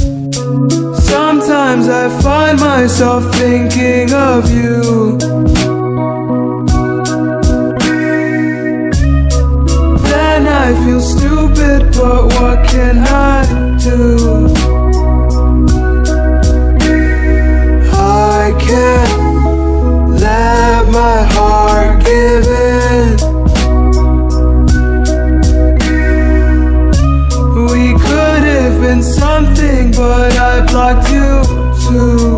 Sometimes I find myself thinking of you. Then I feel stupid, but what can I do? I can't let my heart give in. We could have been something, but I blocked you too.